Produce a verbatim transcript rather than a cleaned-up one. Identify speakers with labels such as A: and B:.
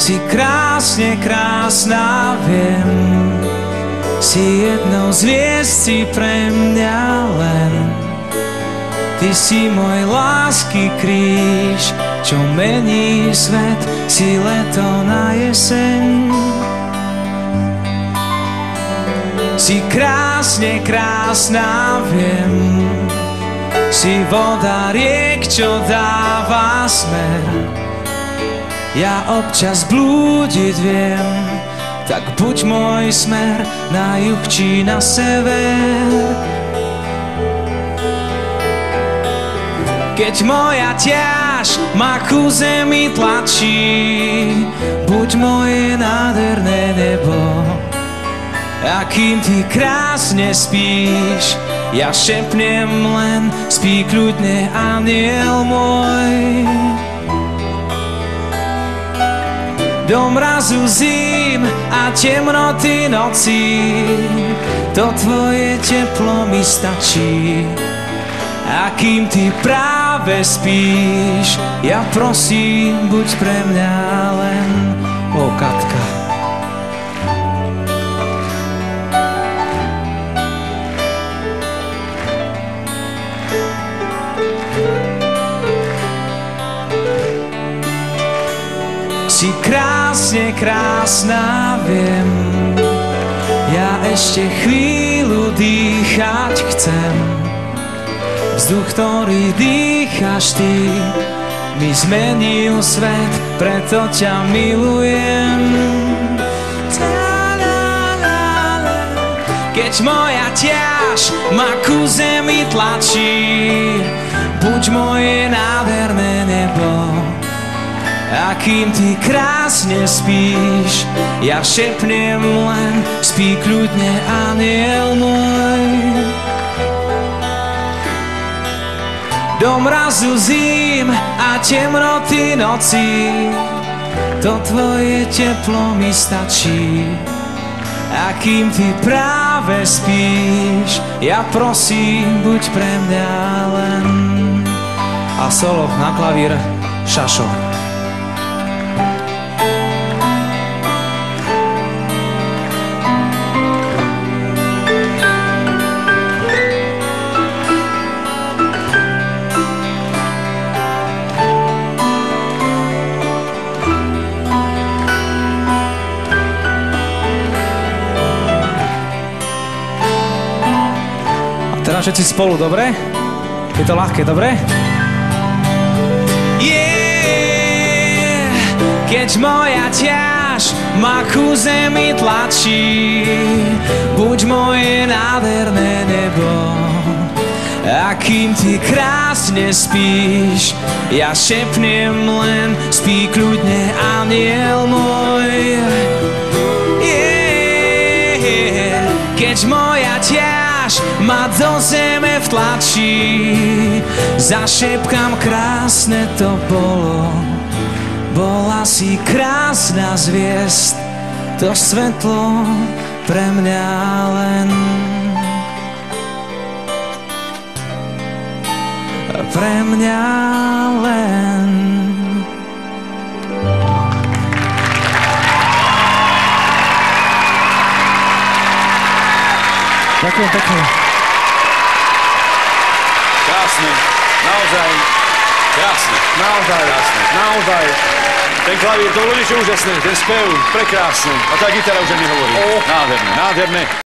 A: Si krásne krásna, viem. Si jednou z hviezd, si pre mňa len. Ty si môj lásky kríž, čo mení svet, si leto na jeseň. Si krásne krásna, viem. Si voda riek, čo dáva smer. Ja občas blúdiť viem, tak buď môj smer na juh či na sever. Keď moja ťaž ma ku zemi tlačí, buď moje nádherné nebo. A kým ty krásne spíš, ja šepnem len, spí kľudne, aniel môj. Do mrazu zím a temnoty noci, to tvoje teplo mi stačí. A kým ty práve spíš, ja prosím, buď pre mňa len, o Katka. Si krásne krásna, viem. Ja ešte chvíľu dýchať chcem. Vzduch, ktorý dýchaš ty, mi zmenil svet, preto ťa milujem. Keď moja ťaž ma ku zemi tlačí, buď moje nádherné nebo. A kým ty krásne spíš, ja šepnem len, spí kľudne, aniel môj. Do mrazu zím a temnoty noci, to tvoje teplo mi stačí. A kým ty práve spíš, ja prosím, buď pre mňa len. A solo na klavír Šašo. Teraz všetci spolu, dobre? Je to ľahké, dobre? Yeah, keď moja ťaž ma ku zemi tlačí, buď moje nádherné nebo. A kým ty krásne spíš, ja šepnem len, spí kľudne, aniel môj. Yeah, keď moja ťaž ma do zeme vtlačí, zašepkám, krásne to bolo. Bola si krásna z hviezd, to svetlo pre mňa len. Pre mňa len. Ďakujem pekne.
B: Krásne, naozaj krásne.
C: Naozaj,
B: Krásne.
C: naozaj.
B: Ten klavír, to bolo niečo úžasné, ten spev, prekrásne. A tá gitara už ani hovorí.
C: Oh.
B: Nádherné, nádherné.